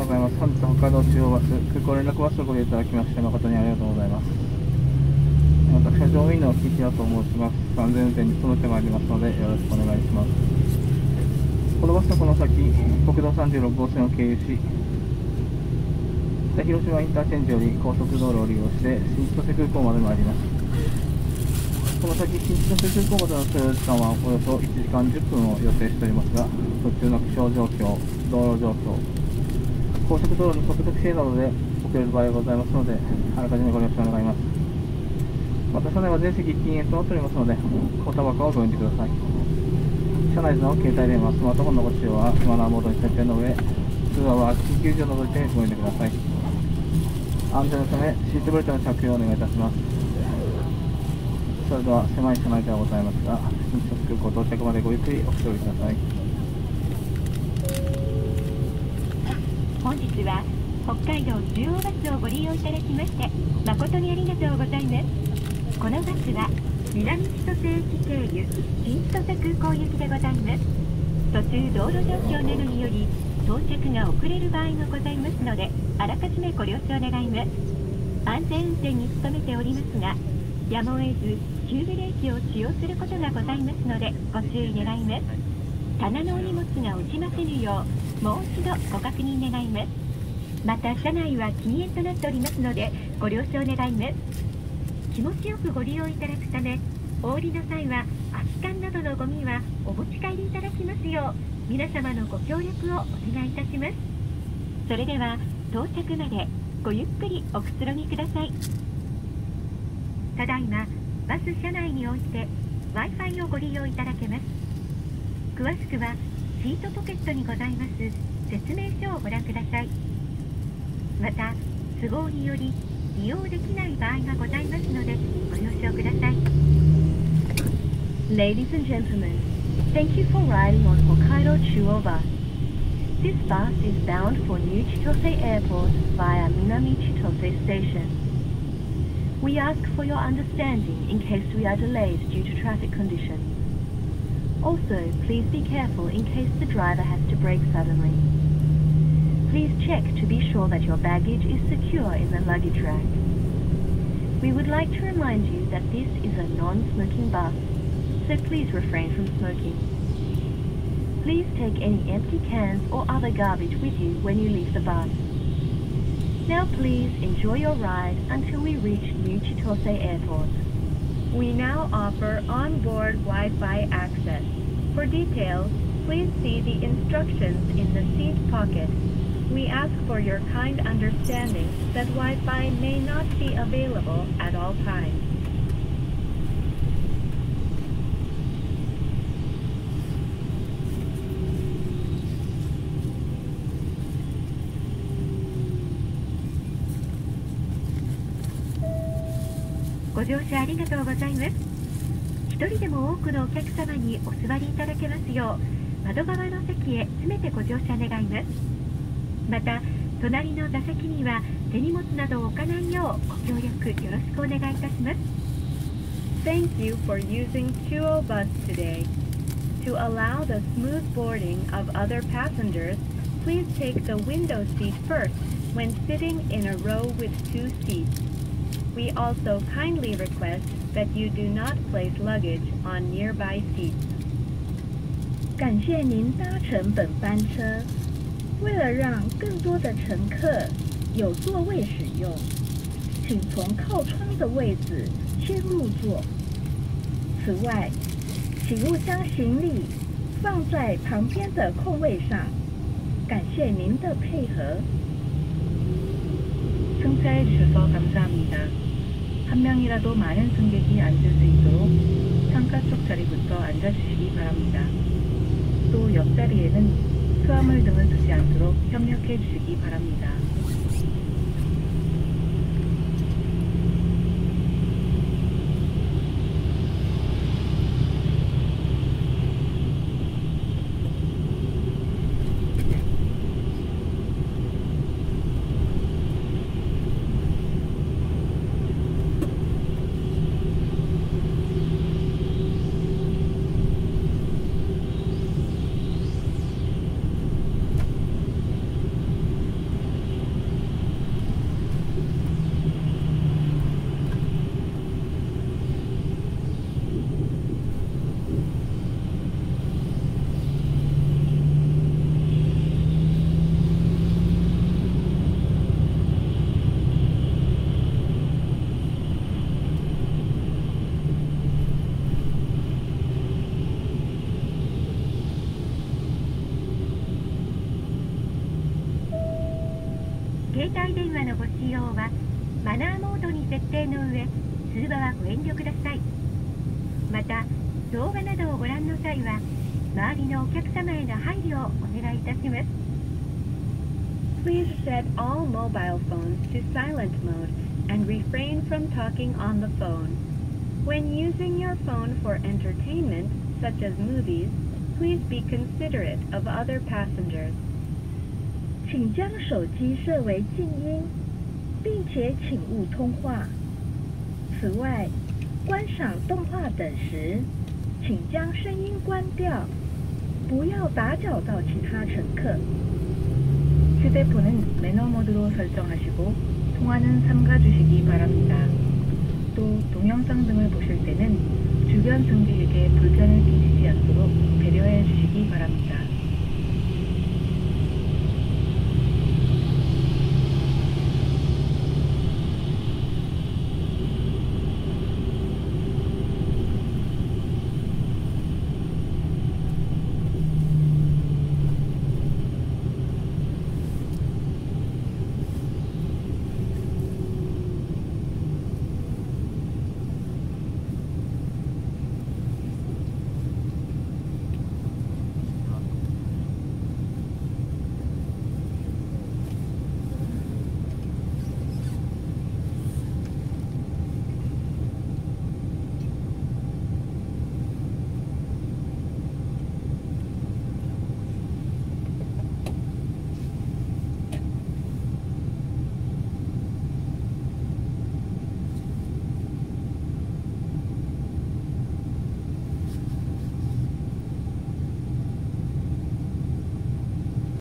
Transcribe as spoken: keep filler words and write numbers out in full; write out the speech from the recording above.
ございます。本日は北海道中央バス空港連絡バスをご利用いただきまして誠にありがとうございます。私は乗務員の木平と申します。安全運転に努めてまいりますのでよろしくお願いします。このバスはこの先国道さんじゅうろく号線を経由し、北広島インターチェンジより高速道路を利用して新千歳空港まで参ります。この先新千歳空港までの所要時間はおよそいちじかんじゅっぷんを予定しておりますが、途中の気象状況、道路状況、高速道路の速度規制などで遅れる場合がございますので、あらかじめご了承願います。また車内は全席禁煙となっておりますので、おタバコをご遠慮ください。車内の携帯電話、スマートフォンのご使用はマナーモードに設定の上、通話は緊急時を除いてご遠慮ください。安全のためシートベルトの着用をお願いいたします。それでは狭い車内ではございますが、新千歳空港到着までごゆっくりおくつろぎください。 本日は北海道中央バスをご利用いただきまして誠にありがとうございます。このバスは南千歳駅経由新千歳空港行きでございます。途中道路状況などにより到着が遅れる場合がございますので、あらかじめご了承願います。安全運転に努めておりますが、やむを得ず急ブレーキを使用することがございますのでご注意願います。棚のお荷物が落ちませぬようもう一度ご確認願います。また車内は禁煙となっておりますのでご了承願います。気持ちよくご利用いただくため、お降りの際は空き缶などのゴミはお持ち帰りいただきますよう皆様のご協力をお願いいたします。それでは到着までごゆっくりおくつろぎください。ただいまバス車内において Wi-Fi をご利用いただけます。詳しくはシートポケットにございます説明書をご覧ください。また都合により利用できない場合がございますのでご了承ください。 Ladies and gentlemen, thank you for riding on Hokkaido Chuo Bus. This bus is bound for New Chitose Airport via Minami Chitose Station. We ask for your understanding in case we are delayed due to traffic conditions. Also, please be careful in case the driver has to brake suddenly. Please check to be sure that your baggage is secure in the luggage rack. We would like to remind you that this is a non-smoking bus, so please refrain from smoking. Please take any empty cans or other garbage with you when you leave the bus. Now please enjoy your ride until we reach New Chitose Airport. We now offer on-board Wi-Fi access. For details, please see the instructions in the seat pocket. We ask for your kind understanding that Wi-Fi may not be available at all times. ご乗車ありがとうございます。一人でも多くのお客様にお座りいただけますよう窓側の席へ詰めてご乗車願います。また隣の座席には手荷物などを置かないようご協力よろしくお願いいたします。 Thank you for using Chuo Bus today. To allow the smooth boarding of other passengers, please take the window seat first when sitting in a row with two seats. We also kindly request that you do not place luggage on nearby seats. 感谢您搭乘本班车。为了让更多的乘客有座位使用，请从靠窗的位置先入座。此外，请勿将行李放在旁边的空位上。感谢您的配合。 승차해 주셔서 감사합니다. 한 명이라도 많은 승객이 앉을 수 있도록 창가 쪽 자리부터 앉아주시기 바랍니다. 또 옆자리에는 수화물 등을 두지 않도록 협력해 주시기 바랍니다. 携帯電話のご使用はマナーモードに設定の上、通話はご遠慮ください。また、動画などをご覧の際は、周りのお客様への配慮をお願いいたします。 Please set all mobile phones to silent mode and refrain from talking on the phone. When using your phone for entertainment, such as movies, please be considerate of other passengers. 请将手机设为静音，并且请勿通话。此外，观赏动画等时，请将声音关掉，不要打搅到其他乘客。 휴대폰은 매너 모드로 설정하시고 통화는 삼가주시기 바랍니다. 또 동영상 등을 보실 때는 주변 승객에게 불편을 끼치지 않도록 배려해 주시기 바랍니다.